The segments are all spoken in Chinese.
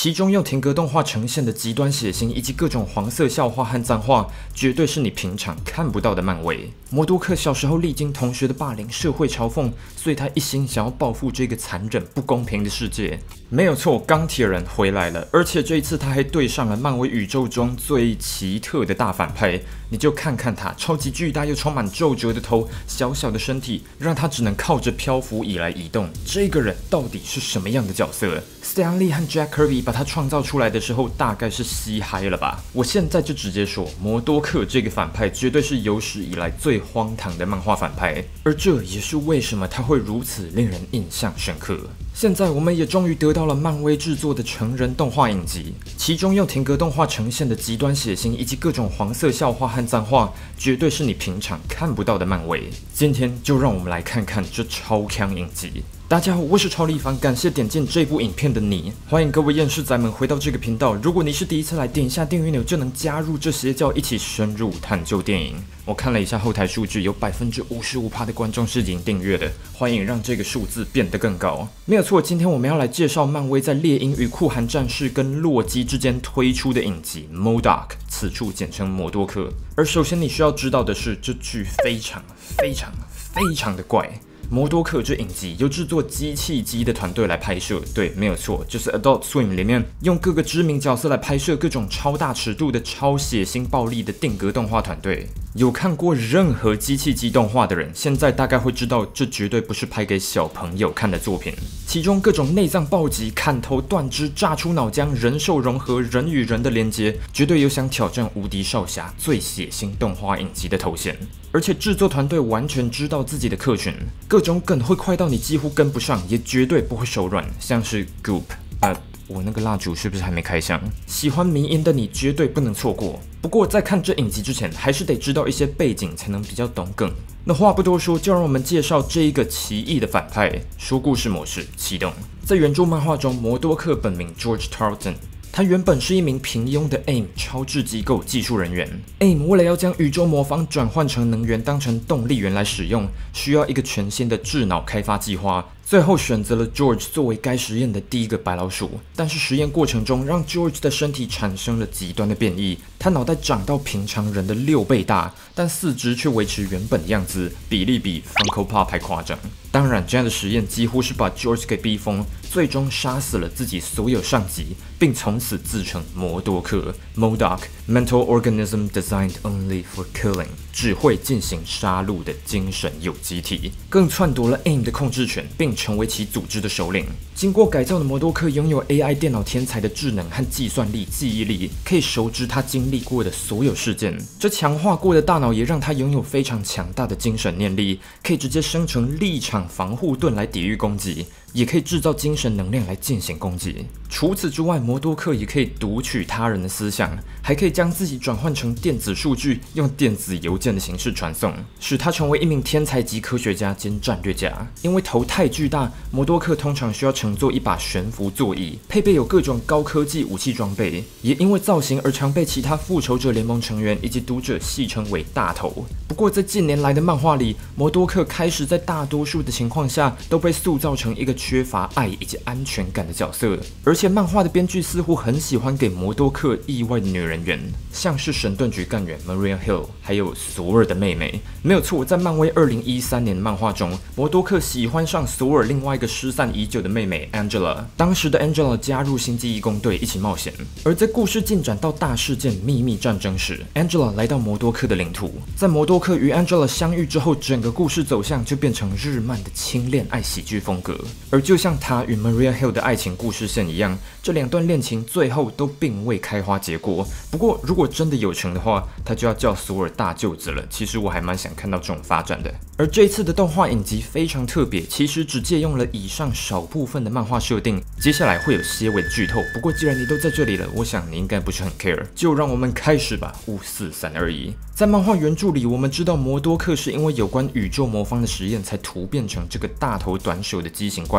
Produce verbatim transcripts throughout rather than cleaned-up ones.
其中用停格动画呈现的极端血腥以及各种黄色笑话和脏话，绝对是你平常看不到的漫威。摩多克小时候历经同学的霸凌、社会嘲讽，所以他一心想要报复这个残忍不公平的世界。没有错，钢铁人回来了，而且这一次他还对上了漫威宇宙中最奇特的大反派。你就看看他超级巨大又充满皱褶的头，小小的身体，让他只能靠着漂浮椅来移动。这个人到底是什么样的角色？ Stan Lee 和 Jack Kirby 把他创造出来的时候，大概是嘻嗨了吧？我现在就直接说，摩多克这个反派绝对是有史以来最荒唐的漫画反派，而这也是为什么他会如此令人印象深刻。现在我们也终于得到了漫威制作的成人动画影集，其中用停格动画呈现的极端血腥以及各种黄色笑话和脏话，绝对是你平常看不到的漫威。今天就让我们来看看这超强影集。大家好，我是超立方，感谢点进这部影片的你，欢迎各位厌世仔们回到这个频道。如果你是第一次来，点一下订阅钮就能加入这邪教，一起深入探究电影。我看了一下后台数据，有 百分之五十五 的观众是已经订阅的，欢迎让这个数字变得更高。没有错，今天我们要来介绍漫威在猎鹰与酷寒战士跟洛基之间推出的影集 M O D O K， 此处简称摩多克。而首先你需要知道的是，这剧非常非常非常的怪。摩多克这影集由制作机器姬的团队来拍摄，对，没有错，就是 Adult Swim 里面用各个知名角色来拍摄各种超大尺度的超血腥暴力的定格动画团队。有看过任何机器姬动画的人，现在大概会知道，这绝对不是拍给小朋友看的作品。其中各种内脏暴击、砍头断肢、炸出脑浆、人兽融合、人与人的连接，绝对有想挑战无敌少侠最血腥动画影集的头衔。而且制作团队完全知道自己的客群，各种梗会快到你几乎跟不上，也绝对不会手软，像是 Goop， 呃。我那个蜡烛是不是还没开箱？喜欢迷因的你绝对不能错过。不过在看这影集之前，还是得知道一些背景，才能比较懂梗。那话不多说，就让我们介绍这一个奇异的反派。说故事模式启动。在原著漫画中，摩多克本名 George Tarleton。他原本是一名平庸的 A I M 超智机构技术人员。A I M 为了要将宇宙魔方转换成能源，当成动力源来使用，需要一个全新的智脑开发计划。最后选择了 George 作为该实验的第一个白老鼠，但是实验过程中让 George 的身体产生了极端的变异，他脑袋长到平常人的六倍大，但四肢却维持原本的样子，比例比 Funko Pop 还夸张。当然，这样的实验几乎是把 George 给逼疯，最终杀死了自己所有上级，并从此自称摩多克 M O D O K Mental Organism Designed Only for Killing， 只会进行杀戮的精神有机体，更篡夺了 A I M 的控制权，并成为其组织的首领。经过改造的摩多克拥有 A I 电脑天才的智能和计算力、记忆力，可以熟知他经历过的所有事件。这强化过的大脑也让他拥有非常强大的精神念力，可以直接生成立场防护盾来抵御攻击，也可以制造精神能量来进行攻击。除此之外，摩多克也可以读取他人的思想，还可以将自己转换成电子数据，用电子邮件的形式传送，使他成为一名天才级科学家兼战略家。因为头太巨大，摩多克通常需要乘坐一把悬浮座椅，配备有各种高科技武器装备，也因为造型而常被其他复仇者联盟成员以及读者戏称为大头。不过在近年来的漫画里，摩多克开始在大多数的情况下都被塑造成一个缺乏爱以及安全感的角色，而且漫画的编剧似乎很喜欢给摩多克意外的女人缘，像是神盾局干员 Maria Hill， 还有索尔的妹妹。没有错，在漫威二零一三年的漫画中，摩多克喜欢上索尔另外一个失散已久的妹妹 Angela。当时的 Angela 加入星际义工队一起冒险，而在故事进展到大事件秘密战争时 ，Angela 来到摩多克的领土。在摩多克与 Angela 相遇之后，整个故事走向就变成日漫的轻恋爱喜剧风格。而就像他与 Maria Hill 的爱情故事线一样，这两段恋情最后都并未开花结果。不过，如果真的有成的话，他就要叫索尔大舅子了。其实我还蛮想看到这种发展的。而这一次的动画影集非常特别，其实只借用了以上少部分的漫画设定，接下来会有些微的剧透。不过既然你都在这里了，我想你应该不是很 care， 就让我们开始吧。五四三二一。在漫画原著里，我们知道摩多克是因为有关宇宙魔方的实验才突变成这个大头短手的畸形怪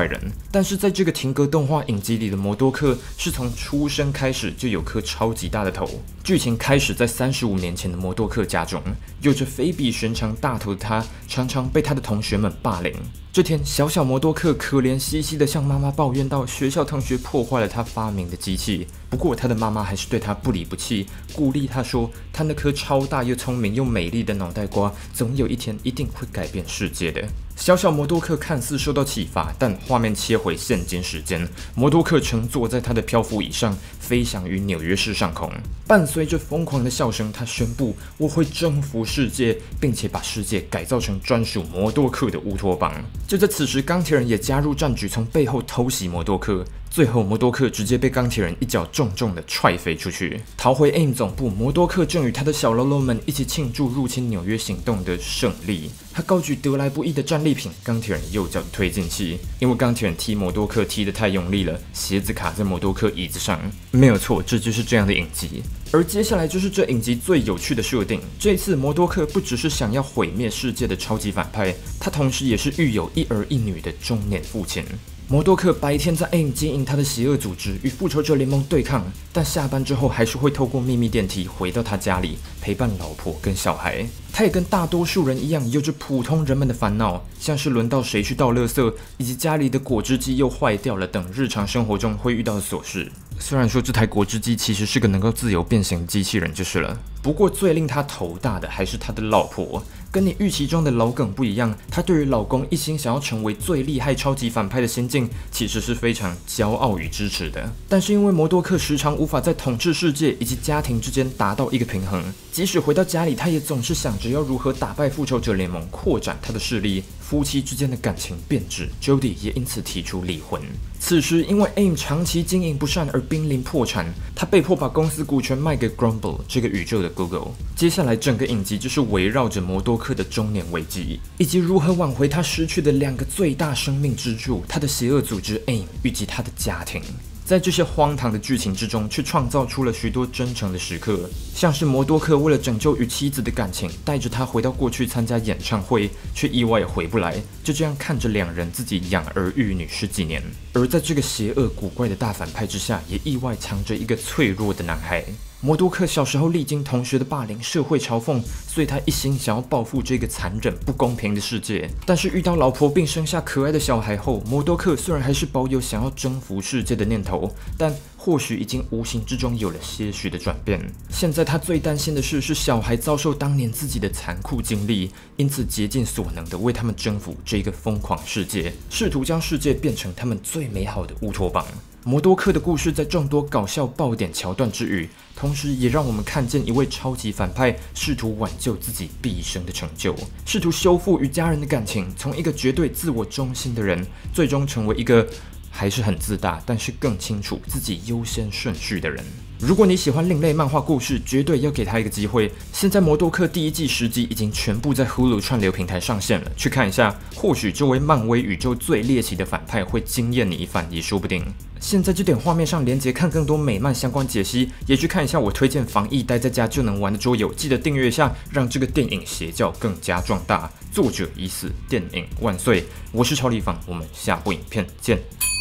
坏人。但是在这个停格动画影集里的摩多克是从出生开始就有颗超级大的头。剧情开始在三十五年前的摩多克家中，有着非比寻常大头的他，常常被他的同学们霸凌。这天，小小摩多克可怜兮兮地向妈妈抱怨到，学校同学破坏了他发明的机器。不过，他的妈妈还是对他不离不弃，鼓励他说：“他那颗超大又聪明又美丽的脑袋瓜，总有一天一定会改变世界的。”小小摩多克看似受到启发，但画面切回现今时间，摩多克乘坐在他的漂浮椅上，飞翔于纽约市上空。伴随着疯狂的笑声，他宣布：“我会征服世界，并且把世界改造成专属摩多克的乌托邦。”就在此时，钢铁人也加入战局，从背后偷袭摩多克。最后，摩多克直接被钢铁人一脚重重的踹飞出去。逃回 A I M 总部，摩多克正与他的小喽啰们一起庆祝入侵纽约行动的胜利。他高举得来不易的战利品——钢铁人右脚的推进器，因为钢铁人踢摩多克踢得太用力了，鞋子卡在摩多克椅子上。没有错，这就是这样的影集。而接下来就是这影集最有趣的设定。这次摩多克不只是想要毁灭世界的超级反派，他同时也是育有一儿一女的中年父亲。摩多克白天在 A I M 经营他的邪恶组织，与复仇者联盟对抗，但下班之后还是会透过秘密电梯回到他家里，陪伴老婆跟小孩。他也跟大多数人一样，有着普通人们的烦恼，像是轮到谁去倒垃圾，以及家里的果汁机又坏掉了等日常生活中会遇到的琐事。虽然说这台果汁机其实是个能够自由变形的机器人就是了，不过最令他头大的还是他的老婆。跟你预期中的老梗不一样，她对于老公一心想要成为最厉害超级反派的心境，其实是非常骄傲与支持的。但是因为摩多克时常无法在统治世界以及家庭之间达到一个平衡，即使回到家里，他也总是想着要如何打败复仇者联盟，扩展他的势力。夫妻之间的感情变质 ，Jody 也因此提出离婚。此时，因为 A I M 长期经营不善而濒临破产，他被迫把公司股权卖给 Grumble 这个宇宙的 Google。接下来，整个影集就是围绕着摩多克的中年危机，以及如何挽回他失去的两个最大生命支柱——他的邪恶组织 A I M 以及他的家庭。在这些荒唐的剧情之中，却创造出了许多真诚的时刻，像是摩多克为了拯救与妻子的感情，带着她回到过去参加演唱会，却意外也回不来，就这样看着两人自己养儿育女十几年。而在这个邪恶古怪的大反派之下，也意外藏着一个脆弱的男孩。摩多克小时候历经同学的霸凌、社会嘲讽，所以他一心想要报复这个残忍、不公平的世界。但是遇到老婆并生下可爱的小孩后，摩多克虽然还是保有想要征服世界的念头，但或许已经无形之中有了些许的转变。现在他最担心的是，是小孩遭受当年自己的残酷经历，因此竭尽所能的为他们征服这个疯狂世界，试图将世界变成他们最美好的乌托邦。摩多克的故事在众多搞笑爆点桥段之余，同时也让我们看见一位超级反派试图挽救自己毕生的成就，试图修复与家人的感情，从一个绝对自我中心的人，最终成为一个还是很自大，但是更清楚自己优先顺序的人。如果你喜欢另类漫画故事，绝对要给他一个机会。现在《摩多克》第一季十集已经全部在 Hulu 串流平台上线了，去看一下，或许这位漫威宇宙最猎奇的反派会惊艳你一番，也说不定。现在就点画面上连结看更多美漫相关解析，也去看一下我推荐防疫待在家就能玩的桌游，记得订阅一下，让这个电影邪教更加壮大。作者已死，电影万岁！我是超立方，我们下部影片见。